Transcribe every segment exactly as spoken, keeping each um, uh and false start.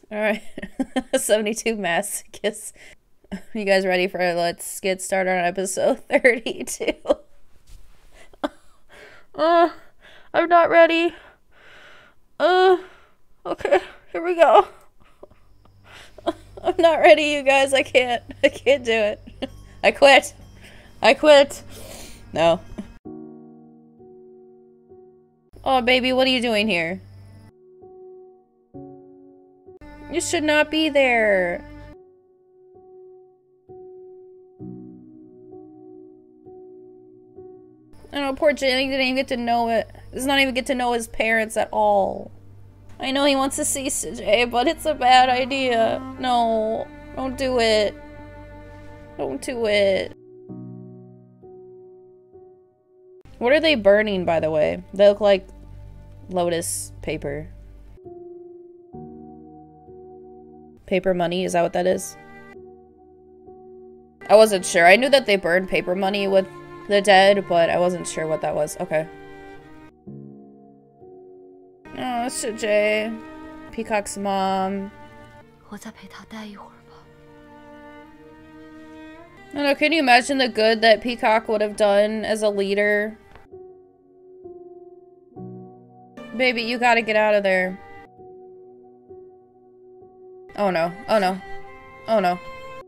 Alright. seventy-two masochists. You guys ready for it? Let's get started on episode thirty-two. Uh, I'm not ready. Uh, okay, here we go. I'm not ready, you guys. I can't. I can't do it. I quit. I quit. No. Oh, baby, what are you doing here? You should not be there. I know, poor Jenny didn't even get to know it. Does not even get to know his parents at all. I know he wants to see C J, but it's a bad idea. No, don't do it. Don't do it. What are they burning, by the way? They look like lotus paper. Paper money, is that what that is? I wasn't sure. I knew that they burned paper money with the dead, but I wasn't sure what that was. Okay. Oh, C J. Peacock's mom. I don't know, can you imagine the good that Peacock would have done as a leader? Baby, you gotta get out of there. Oh no. Oh no. Oh no.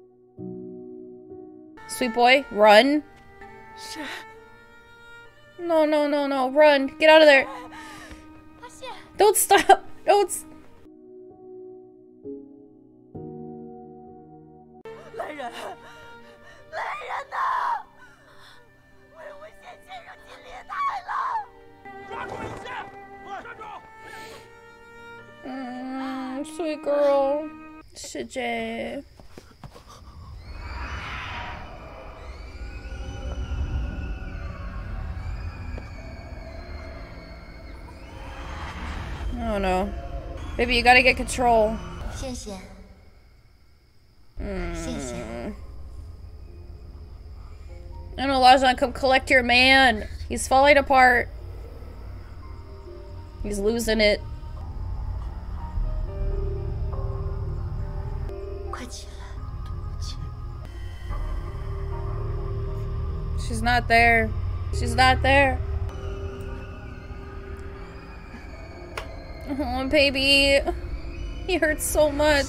Sweet boy, run. No, no, no, no. Run. Get out of there. Don't stop. Don't. S mm, sweet girl. C J. Oh no. Baby, you gotta get control. Mm. I don't know, Lajan, come collect your man. He's falling apart. He's losing it. She's not there. She's not there. Oh, baby. He hurts so much.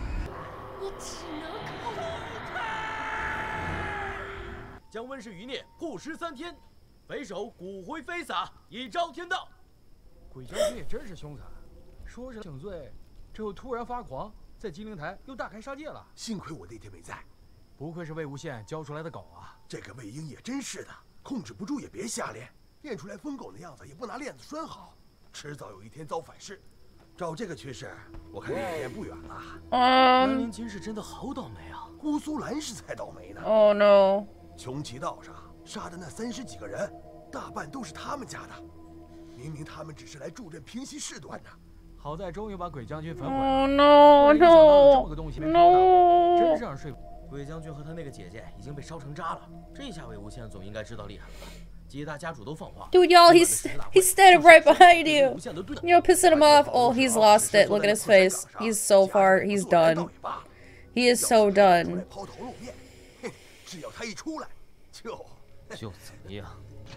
将温氏余孽曝尸三天，匪首骨灰飞洒，以昭天道。鬼将军也真是凶残，说是请罪，之后突然发狂，在金陵台又大开杀戒了。 幸亏我那天没在， 不愧是魏无羡教出来的狗啊！ 这个魏婴也真是的，控制不住也别瞎练，练出来疯狗的样子也不拿链子拴好。 迟早有一天遭反噬，照这个趋势，我看那一天不远了。 嗯， 兰陵今世真的好倒霉啊！ 姑苏蓝氏才倒霉呢。 Oh no！ 穷奇道上杀的那三十几个人，大半都是他们家的。明明他们只是来助阵平息事端的。 好在终于把鬼将军焚毁。 Oh no no！ 这么个东西没 No！ 真是让人睡。鬼将军和他那个姐姐已经被烧成渣了，这下魏无羡总应该知道厉害了吧？ 几大家主都放话 Dude, y'all, he's he's standing right behind you. You're pissing him off. Oh, he's lost it. Look at his face. He's so far. He's done. He is so done. 只要他一出来，就就怎么样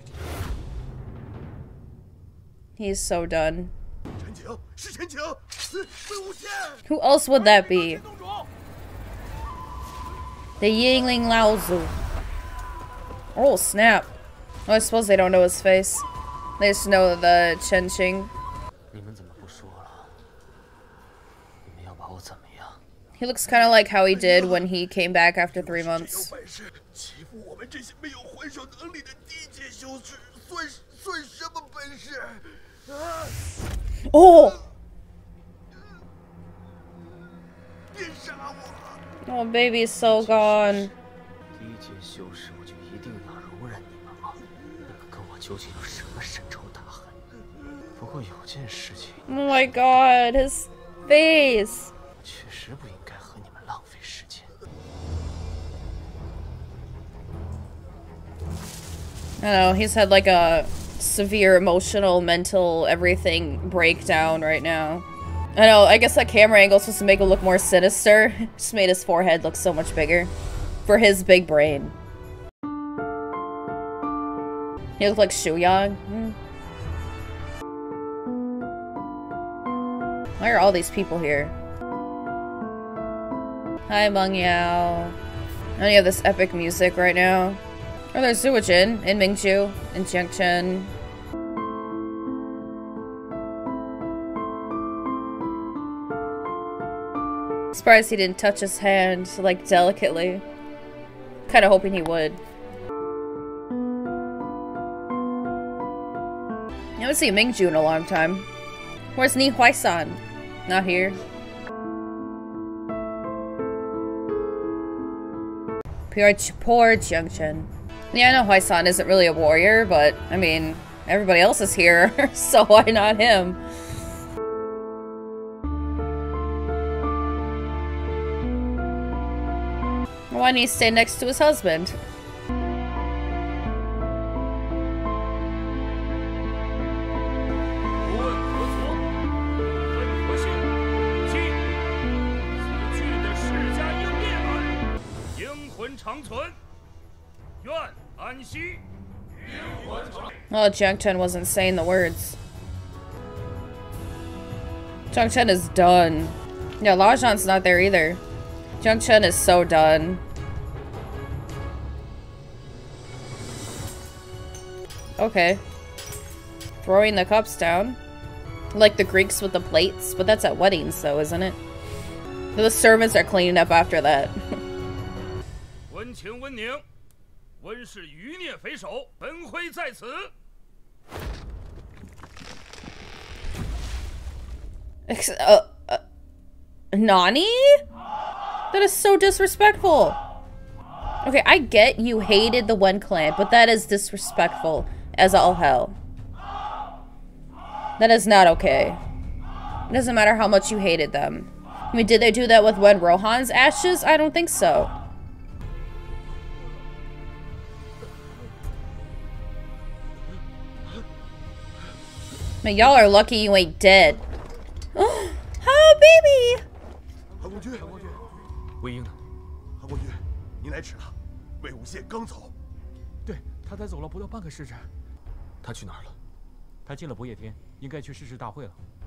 He's so done. 陈情是陈情，魏无羡。 Who else would that be? The Yingling Laozu. Oh snap. Well, I suppose they don't know his face. They just know the Chenqing. He looks kind of like how he did when he came back after three months. Oh! Oh, baby's so gone. Oh my god, his face. I don't know, he's had like a severe emotional, mental, everything breakdown right now. I know, I guess that camera angle is supposed to make him look more sinister. Just made his forehead look so much bigger. For his big brain. He looked like Shu Yang. Hmm. Why are all these people here? Hi, Meng Yao. And you have this epic music right now. Oh, there's Zuojin, and Mingju, and Jiang Chen. Surprised he didn't touch his hand, like, delicately. Kinda hoping he would. I haven't seen Mingju in a long time. Where's Ni Huaisan? Not here. Poor, poor Jiang Chen. Yeah, I know Huaisan isn't really a warrior, but, I mean, everybody else is here, so why not him? Why didn't he stay next to his husband? Oh, Jiang Chen wasn't saying the words. Jiang Chen is done. Yeah, La Zhan's not there either. Jiang Chen is so done. Okay. Throwing the cups down. Like the Greeks with the plates, but that's at weddings though, isn't it? The servants are cleaning up after that. uh, uh, Nani? That is so disrespectful. Okay, I get you hated the Wen clan, but that is disrespectful as all hell. That is not okay. It doesn't matter how much you hated them. I mean, did they do that with Wen Rohan's ashes? I don't think so. Man, y'all are lucky you ain't dead. Oh, baby! 韩公君， 魏婴呢？ 韩公君，您来迟了。魏无羡刚走。 对，他才走了不到半个时辰。他去哪儿了？他进了不夜天，应该去誓师大会了。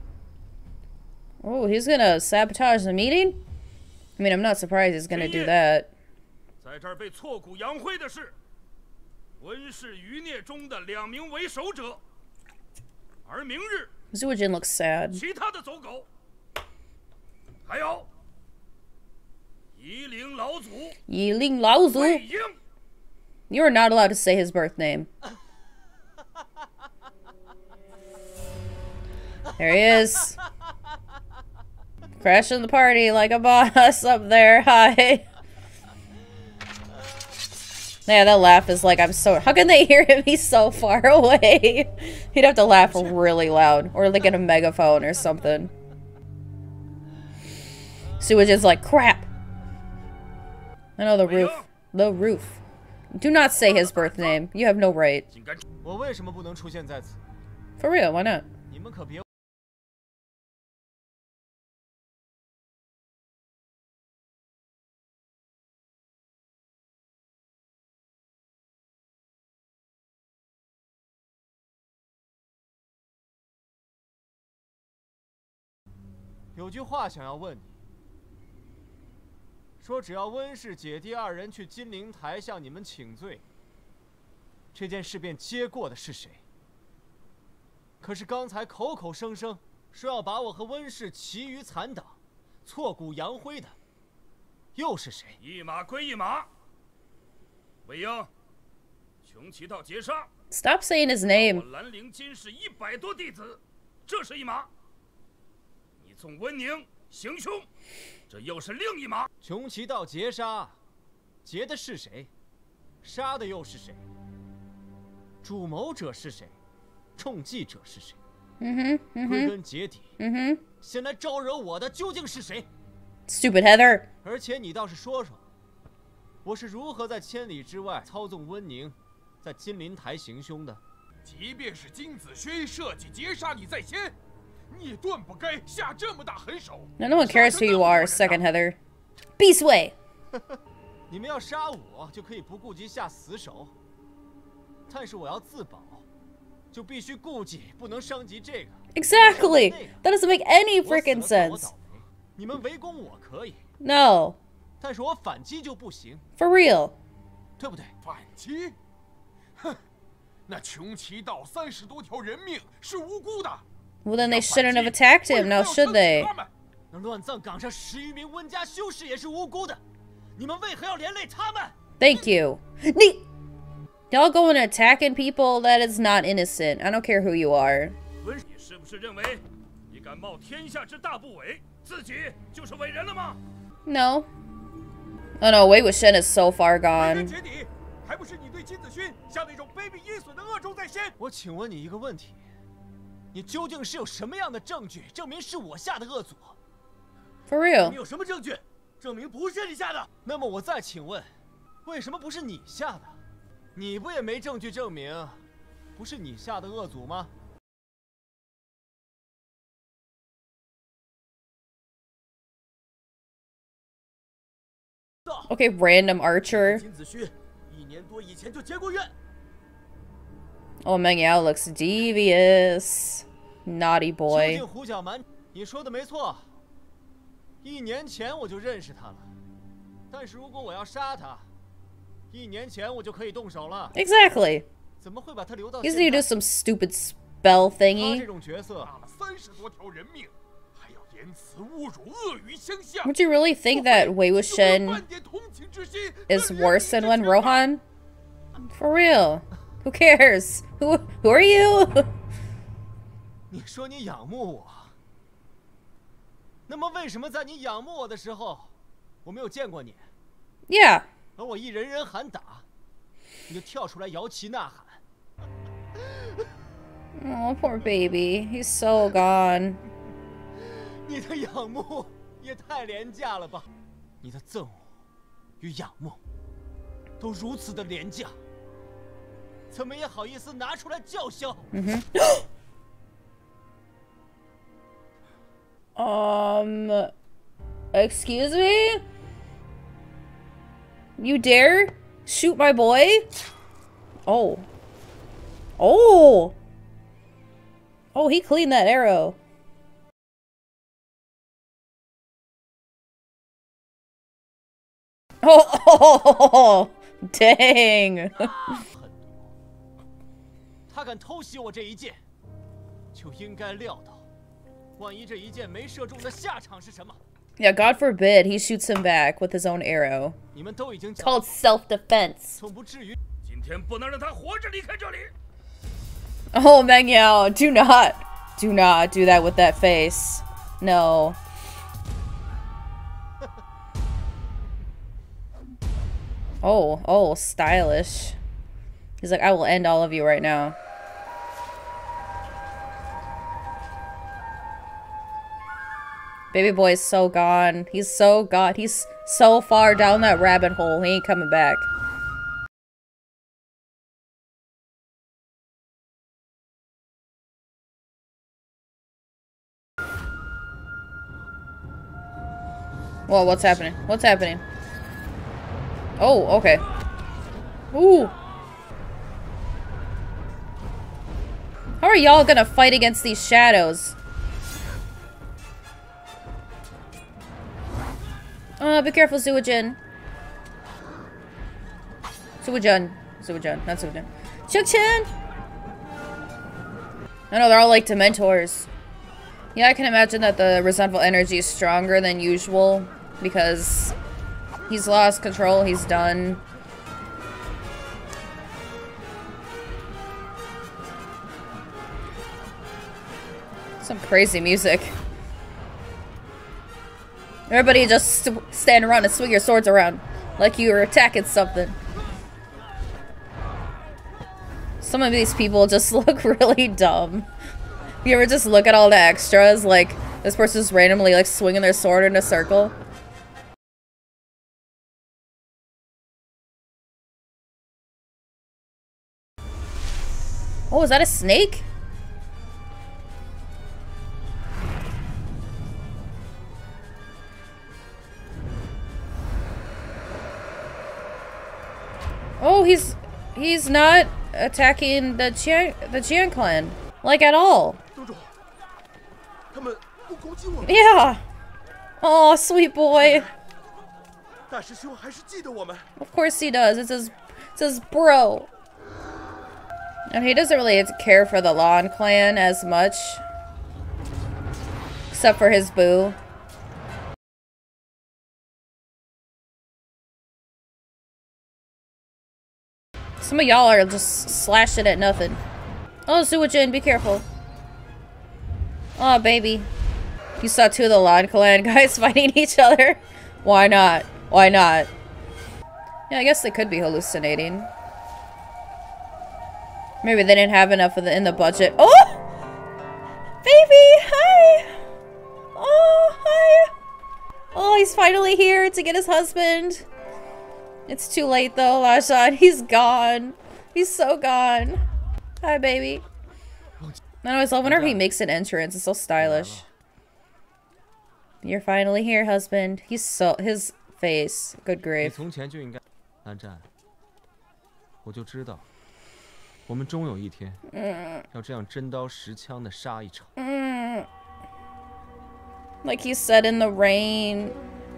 Oh, he's gonna sabotage the meeting? I mean, I'm not surprised he's gonna do that. 在这儿被挫骨扬灰的是温氏余孽中的两名为首者，而明日 Zuojin looks sad. 其他的走狗，还有夷陵老祖夷陵老祖魏婴。 You are not allowed to say his birth name. There he is. Crashing the party like a boss up there. Hi. Yeah, that laugh is like, I'm so... How can they hear him? He's so far away. He'd have to laugh really loud. Or like in a megaphone or something. Sewage like, crap. I know the roof. The roof. Do not say his birth name. You have no right. For real, why not? 有句话想要问你，说只要温氏姐弟二人去金陵台向你们请罪，这件事便接过的是谁？可是刚才口口声声说要把我和温氏其余残党挫骨扬灰的，又是谁？ 一码归一码。魏婴，穷奇道劫杀。 Stop saying his name. 我兰陵金氏一百多弟子，这是一码。 纵温宁行凶，这又是另一码。 穷奇道劫杀，劫的是谁？杀的又是谁？主谋者是谁？中计者是谁？ 嗯哼，嗯哼。 归根结底， 嗯哼。 先来招惹我的究竟是谁 ？Stupid Heather。 而且你倒是说说，我是如何在千里之外操纵温宁，在金陵台行凶的？ 即便是金子轩设计劫杀你在先。 你顿不该下这么大狠手。 No, no one cares who you are, second Heather. Beast way. 你们要杀我，就可以不顾及下死手。但是我要自保，就必须顾忌，不能伤及这个。 Exactly. That doesn't make any 我死了 freaking 算我 sense. 倒霉，你们围攻我可以， No. 但是我反击就不行， For real. 对不对？ 反击？哼，那穷奇道三十多条人命是无辜的。 Well, then they shouldn't have attacked him, now should they? 那乱葬岗上十余名温家修士也是无辜的，你们为何要连累他们？ Thank you. Ne- Y'all going attacking people that is not innocent. I don't care who you are. 温，你是不是认为你敢冒天下之大不韪，自己就是伟人了吗？ No. Oh no, Wei Wuxian is so far 归根 gone. 结底，还不是你对金子勋下那种卑鄙阴损的恶咒在先。 我请问你一个问题，你究竟是有什么样的证据证明是我下的恶诅？ For real. 你有什么证据证明不是你下的？ 那么我再请问，为什么不是你下的？你不也没证据证明不是你下的恶诅吗？ Okay, random archer. 金子勋一年多以前就结过怨。 Oh, Meng Yao looks devious. Naughty 究 boy. 竟胡搅蛮，你说的没错。一年前我就认识他了，但是如果我要杀他，一年前我就可以动手了。 Exactly. 怎么会把他留到 He's 现 gonna do 在？ some stupid spell 他这 thingy. 种角色， 杀了三十多条人命，还要言辞侮辱、恶语相向。 Would you really think that Wei 有没有 Wuxian 半点同情之心 is 和怜悯 worse than 之 when 心吗 Rohan? For real. Who cares? Who who are you? 你说你仰慕我，那么为什么在你仰慕我的时候，我没有见过你？ Yeah. 而我一人人喊打，你就跳出来摇旗呐喊。 Oh, poor baby. He's so gone. 你的仰慕也太廉价了吧！你的憎恶与仰慕都如此的廉价，怎么也好意思拿出来叫嚣？ Um, excuse me? You dare shoot my boy? Oh. Oh! Oh, he cleaned that arrow. Oh, oh, dang. 他敢偷袭我这一箭，就应该料到，万一这一箭没射中的下场是什么？ Yeah, God forbid he shoots him back with his own arrow. 你们都已经 Called self-defense. 总不至于。 今天不能让他活着离开这里。 Oh, Meng Yao, do not, do not do that with that face. No. Oh, oh, stylish. He's like, I will end all of you right now. Baby boy is so gone. He's so gone. He's so far down that rabbit hole. He ain't coming back. Whoa, what's happening? What's happening? Oh, okay. Ooh. How are y'all gonna fight against these shadows? Uh, be careful, Suijin. Suijin. Suijin, not Suijin. Chuk-chan! I know, they're all like Dementors. Yeah, I can imagine that the resentful energy is stronger than usual because he's lost control, he's done. Some crazy music. Everybody just st stand around and swing your swords around like you were attacking something. Some of these people just look really dumb. You ever just look at all the extras, like, this person's randomly, like, swinging their sword in a circle? Oh, is that a snake? he's not attacking the Jian the Jian clan like at all. Yeah. Oh, sweet boy. Of course he does. It's his, it's his bro. And he doesn't really care for the Lan clan as much. Except for his boo. Some of y'all are just slashing at nothing. Oh, Suijin, be careful. Oh, baby. You saw two of the Lan clan guys fighting each other. Why not? Why not? Yeah, I guess they could be hallucinating. Maybe they didn't have enough of the in the budget. Oh! Baby! Hi! Oh, hi! Oh, he's finally here to get his husband. It's too late though, Lashan. He's gone. He's so gone. Hi, baby. I always love whenever he makes an entrance. It's so stylish. You're finally here, husband. He's so his face. Good grief. 从前就应该参战，我就知道，我们终有一天要这样真刀实枪的杀一场。 Like he said in the rain.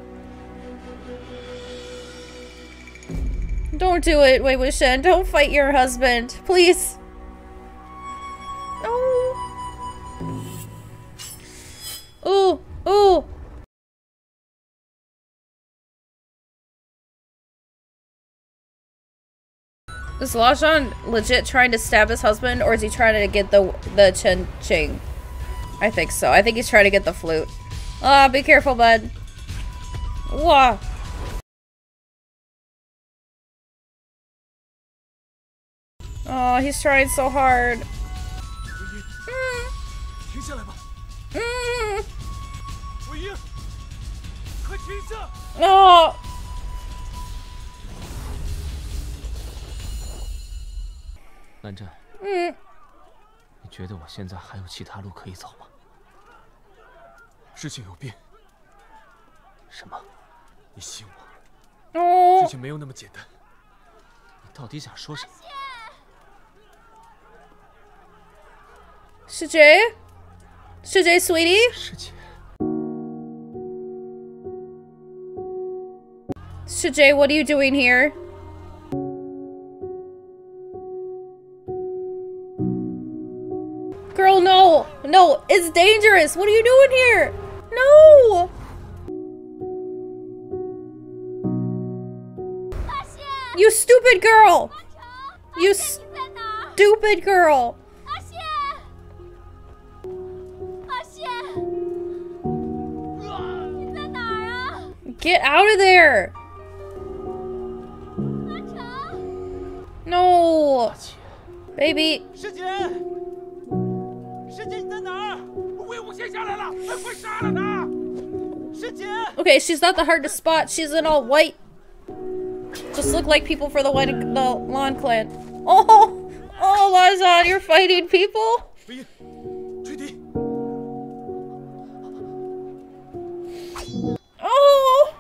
Don't do it, Wei Wuxian. Don't fight your husband, please. No. Ooh, ooh. Is Lashan legit trying to stab his husband, or is he trying to get the the Chen Ching? I think so. I think he's trying to get the flute. Ah, oh, be careful, bud. Whoa. Oh, he's trying so hard. Mm. Oh. 蓝湛， 嗯， 你觉得我现在还有其他路可以走吗？ 事情有变。 什么？ 你信我， 哦， 事情没有那么简单。 你到底想说什么？ 世杰，世杰 ，sweetie， 世杰， 世杰 ，what are you doing here? Girl, no! No! It's dangerous! What are you doing here? No! You stupid girl! You stupid girl! Get out of there! No! Baby! 师姐，师姐你在哪儿？魏无羡下来了，快杀了他！师姐。 Okay, she's not that hard to spot. She's in all white. Just look like people for the white the Lan clan. Oh, oh, Lazan, you're fighting people. 飞鹰，吹笛。 Oh.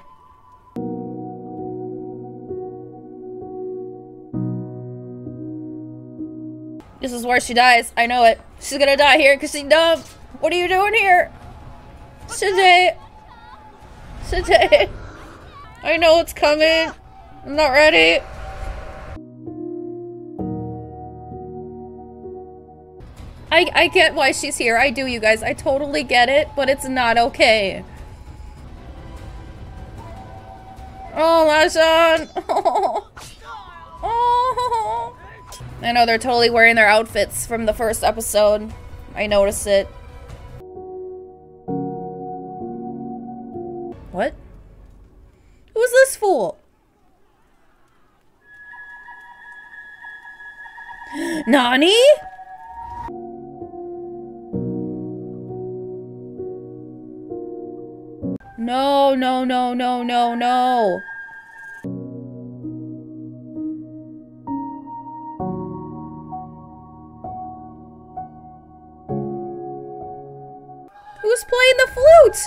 This is where she dies. I know it. She's gonna die here because she's dumb. What are you doing here? Shide. Shide. I know it's coming. I'm not ready. I, I get why she's here. I do, you guys. I totally get it, but it's not okay. Oh, Lashan. Oh. Oh. I know they're totally wearing their outfits from the first episode. I noticed it. What? Who's this fool? Nani? No, no, no, no, no, no. Who's playing the flute?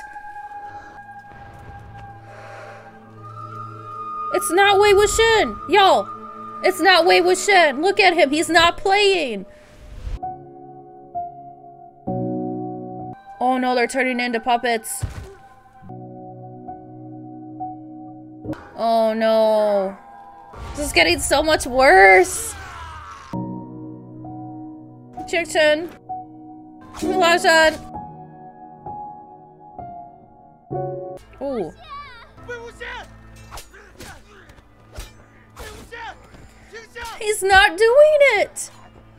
It's not Wei Wuxian. Y'all, It's not Wei Wuxian. Look at him. He's not playing. Oh no, they're turning into puppets. Oh no. This is getting so much worse. Chick-chan. Mulan-chan. Ooh. He's not doing it.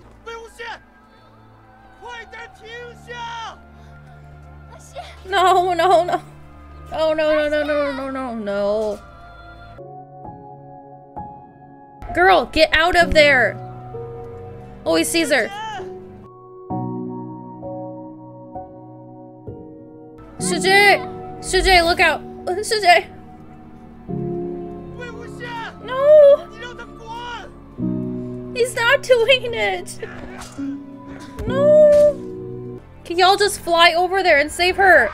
No, no, no. Oh, no, no, no, no, no, no, no. Girl, get out of there. Oh, he sees her. Shijie! Shijie, look out! Shijie! No! He's not doing it! No! Can y'all just fly over there and save her?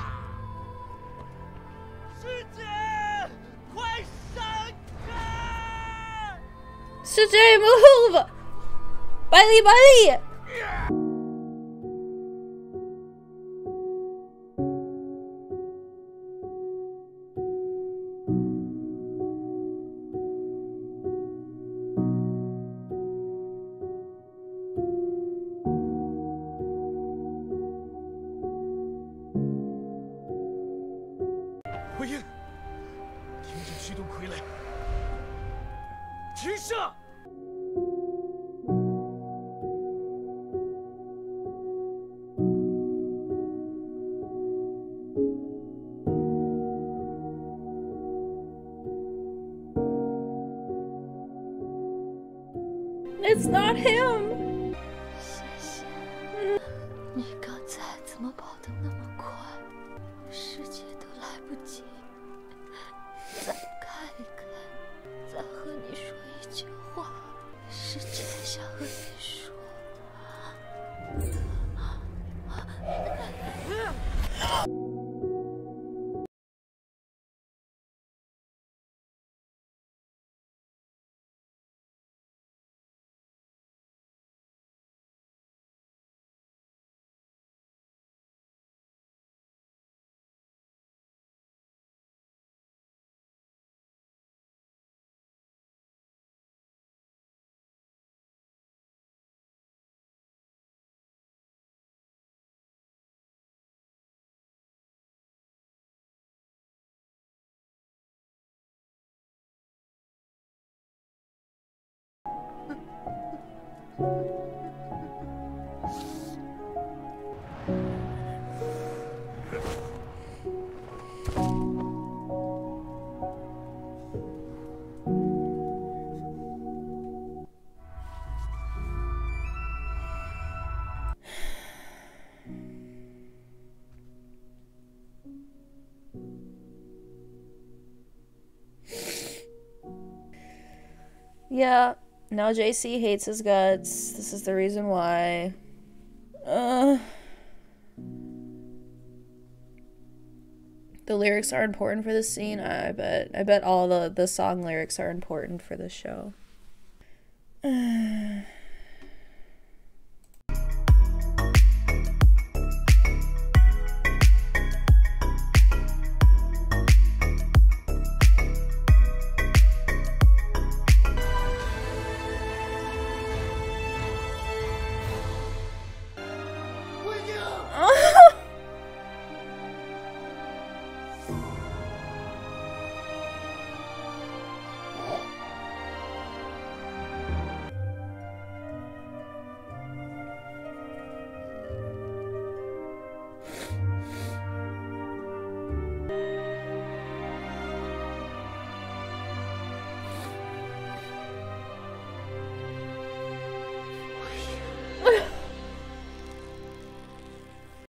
Shijie, move! Bailey, Bailey! It's not him. 谢谢。你刚才怎么跑得那么快？世界都来不及。再看一看，再和你说一句话。世界想和你说。 Yeah, now J C hates his guts. This is the reason why. Uh, the lyrics are important for this scene. I bet. I bet all the, the song lyrics are important for this show. Uh,